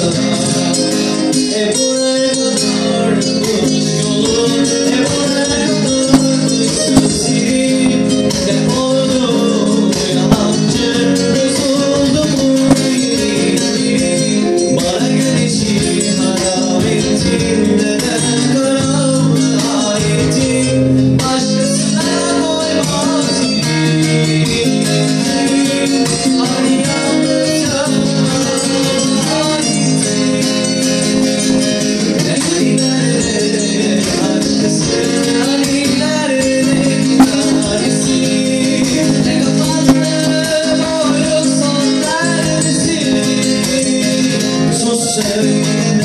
buraya kadar bu yolun, buraya kadar sözlerin. Ne oldu yalancı, bozuldu mu yüreğin? Bana gelişi harap ettin, neden karanlığa ettin? Başkasına koymak için hani yalnızca bana aittin. Hani nerede başkası, hani nerede tanesi? Ne kapattın o yoksa neredesin? Sus sevgilim.